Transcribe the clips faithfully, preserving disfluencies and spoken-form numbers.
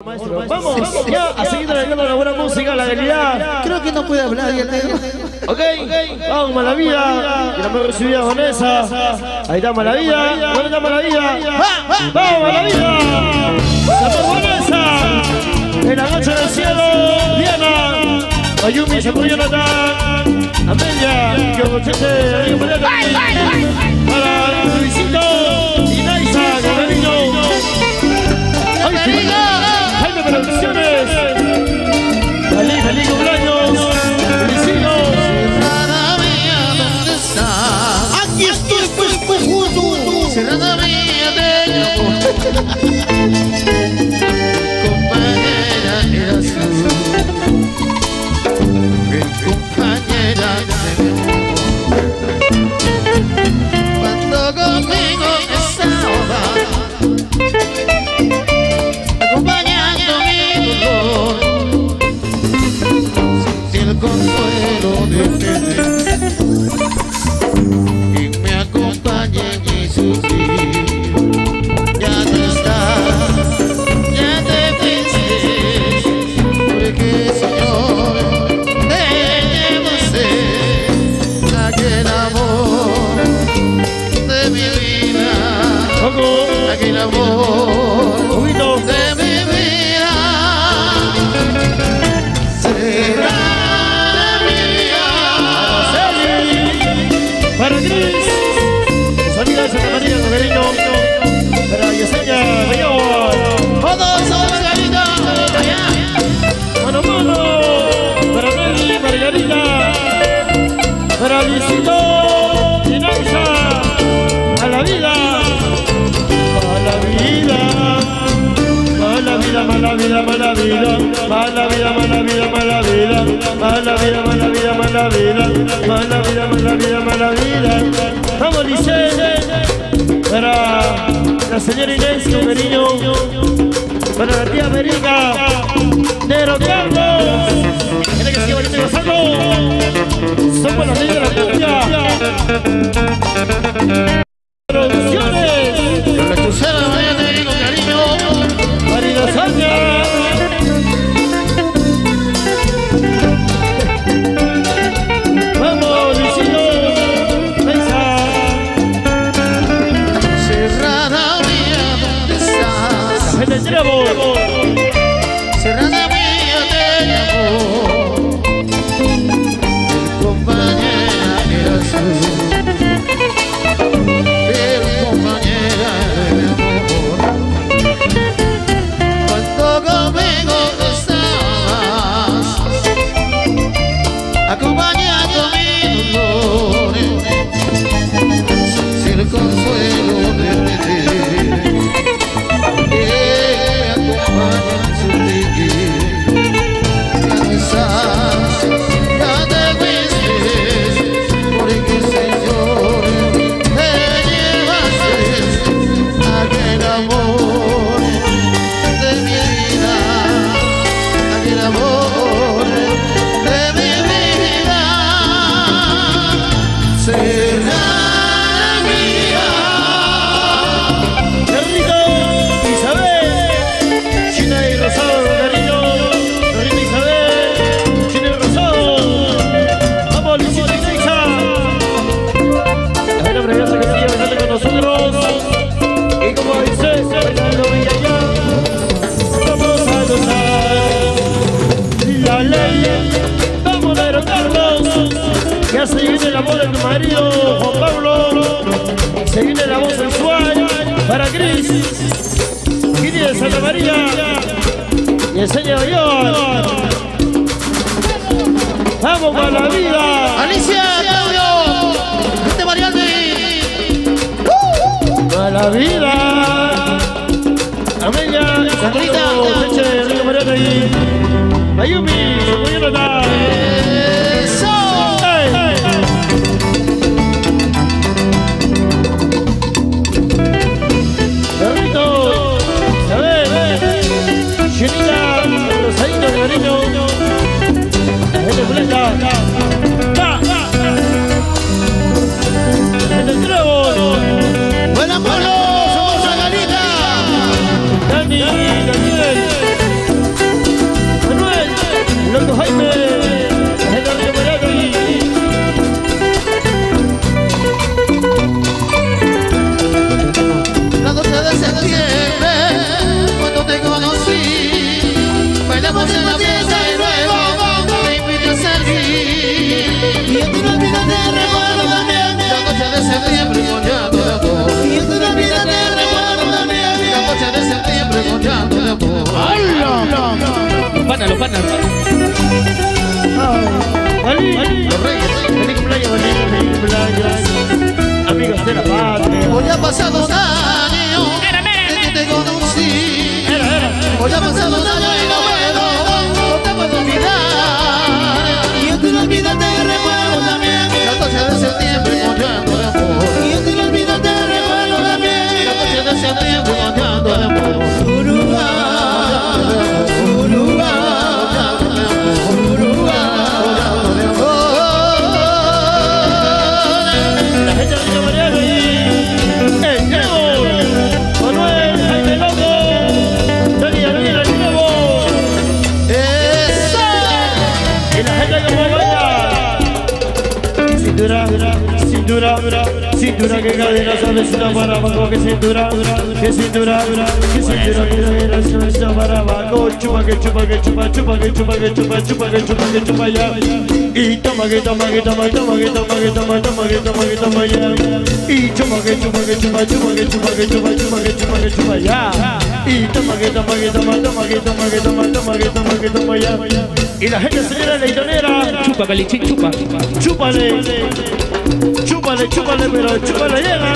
Maestro, vamos, vamos ya a seguir trayendo la buena música, la realidad. Creo que no puede hablar ya el negro. Ok, vamos, mala vida. Y la me recibida Vanessa. Ahí está mala vida. ¿Dónde está mala vida? Vamos, mala vida. Vamos, Vanessa. En la noche del cielo, Diana. Ayumi, se puede notar. Amelia, que bochete, amigo Mariano. Para Luisito y Naisa, con cariño. ¡Ay, feliz! ¡Jaime Producciones! ¡Feliz, feliz cumpleaños! ¡Felicito! Serrana mía, ¿dónde estás? Aquí estoy, pues, cojudo. Serrana mía, de amor. Compañera eras tú. Mi compañera de amor. Cuando conmigo estabas, acompañando mi dolor, sentí el consuelo de tener y me acompañé en mi sufrir. Ya no estás, ya te fuiste, porque Señor te llevaste aquel amor de mi vida, aquel amor de mi vida. Será mía. Para Cris, salida de Santa María, cariño. Para Yesenia, Mayor. Todos son Margarita. Mano, mano. Para Nelly, Margarita. Para Luisito y Naisa. A la vida. A la vida. Mala vida, mala vida, mala vida, mala vida, mala vida, mala vida, mala vida, mala vida, mala vida, mala vida, mala vida, mala vida. Vamos, Lice, para la señora Inés, con cariño, para la tía América, Nero Carlos, tiene que seguir bonito y gozando. Somos los reyes de la cumbia. Producciones. Con la crucera vaya te digo cariño. Marina Sánchez. Vamos, Luisito, Naisa. Serrana mía, ¿dónde estás? Café del Trevo. Serrana mía de amor, mi compañera eras tú, mi compañera de amor. Cuando conmigo estabas, acompañando mi dolor, sin el consuelo de tener que me acompaña en su ligue. Ya no estás, ya te fuiste, porque Señor te llevaste aquel amor de mi vida, aquel amor de mi vida. Será mía. Qué rico, Isabel, China y Rosado, cariño, Rosita Isabel, China y Rosado. Vamos, Luisito y Naisa. La buena preciosa que sigue bailando con nosotros. Y como dice, bailando bella ya, vamos a gozar. La ley, vamos a derrotarlos. Ya se viene el amor de tu marido, Juan Pablo. Se viene la voz sensual para Cris. Kini de Santa María. Y enseña Mayor. Vamos con la vida. Alicia, Claudio, gente Marialdi. Con la vida. Amelia, Sandrita, Leche, Rico Mariano y Ayumi, se puede notar. Eso. Perrito, Isabel, Chinita, Rosadito, cariño, gente fuleta, da, gente Trevo, Buena mano, somos Margarita. Dani, Daniel, panas, los panas. Vali, Los reyes. feliz cumpleaños, Vali, feliz cumpleaños. Amigos de la patria. Hoy ha pasado dos años desde que te conocí. Era, era. Hoy ha pasado dos años y no puedo, no te puedo olvidar. Y yo te lo olvidas, te recuerdo también. catorce de septiembre montando de amor. Y yo te lo olvidas, te recuerdo también. catorce de septiembre montando de amor. Cintura, cintura que cadena suavecita para abajo, que cintura, que cintura, que cintura que cadena suavecita para abajo, chupa que chupa que chupa, chupa que chupa que chupa, chupa que chupa que chupa ya, y toma que toma que toma, toma que toma que toma, toma que toma que toma ya, y chupa que chupa que chupa, chupa que chupa que chupa, chupa que chupa que chupa ya, y toma que toma que toma, toma que toma que toma, toma que toma que toma ya, y la gente señora leitonera, Chupa, Calichín, chupa. chúpale. Chúpale, chúpale, pero chúpale llega.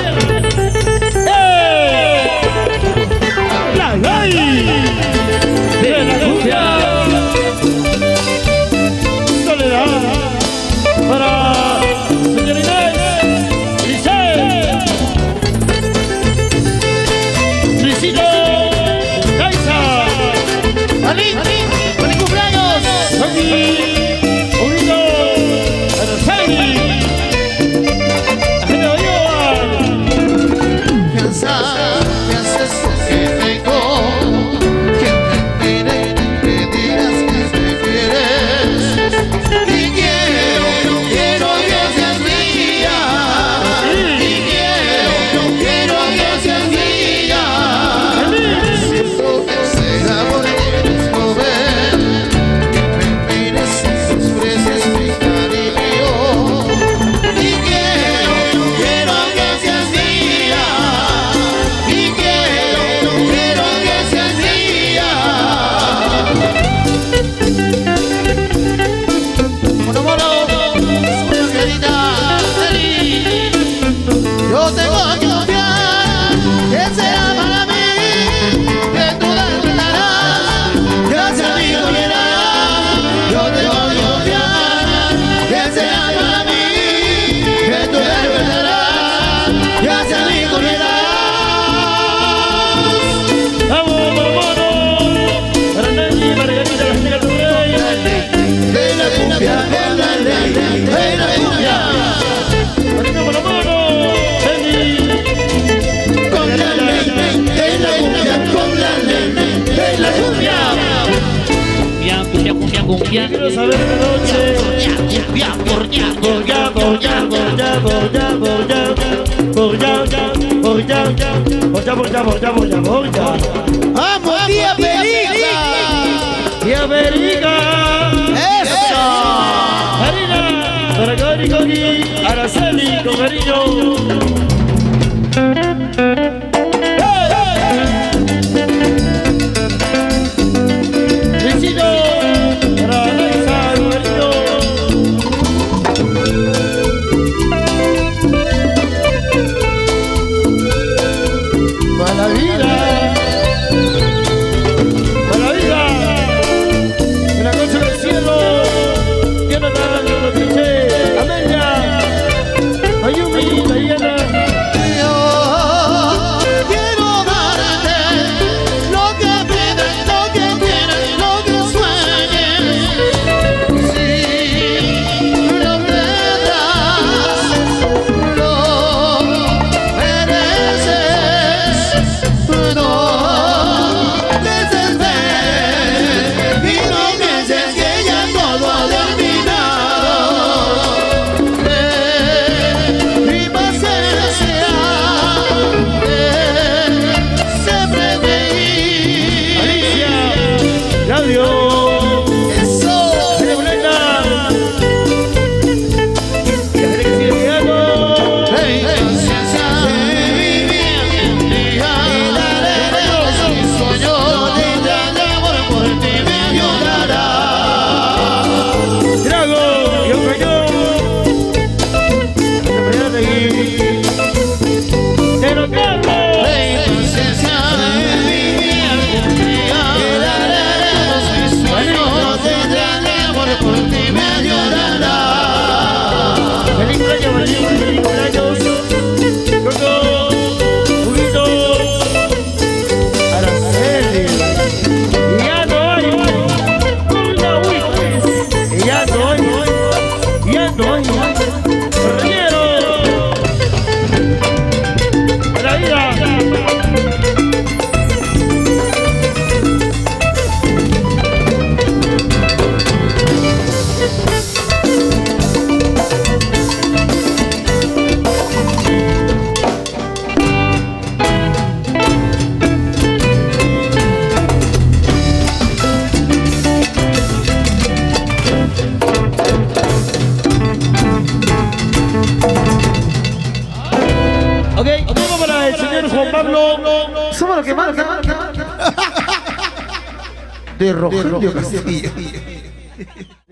¡Eh! ¡La gay! ¡De la cumbia! Soledad para señor Inés, Giselle, Luisito, Kaisa, ¡Ali! ¡Feliz cumpleaños! Soki, Urido, Araceli. Cansada, me haces que tengo que te diré, me dirás que me quieres y quiero, quiero que seas mía y quiero, quiero que seas mía. Siento que ese amor quieres mover y me mires y ofreces mi cariño y quiero, quiero que seas mía. Yo tengo que confiar que será para mí, que tú despertarás, que sea mi soledad. Yo tengo que confiar que será para mí, que tú despertarás, que sea mi soledad. Vamos, hermano, para Nelly, Margarita, la chica del rey. De la cumbia, de la ley, de la cumbia. Con la mano, Nelly. Con la ley, de la cumbia, con la ley, de la cumbia. Cumbia, cumbia, cumbia, cumbia. Quiero saber esta noche. Cumbia, cumbia, Borja, borja, borja, borja, borja, borja, borja, borja, borja, borja, borja, borja. ¡Vamos, tía Perica! ¡Tía Perica! ¡Eso! Harina, para Cori Cori, Araceli, con cariño. Luisito, para Alexa, con cariño. Para la vida, para la vida, en la concha del cielo, llena de los clichés, Amelia, Ayumi, Diana. Yo quiero darte lo que pides, lo que quieres, lo que sueñes. Si lo tendrás, lo mereces. No desesperes y no pienses que ya todo ha terminado. Ten mi paciencia, ten siempre feliz. Alicia, Claudio, Eso. Brenda, y la gente que sigue llegando. Ten paciencia de vivir un día y daré mis sueños. No tendrás amor por ti me ayudará. Pablo. Somos los que marcan. De Rogelio Castillo.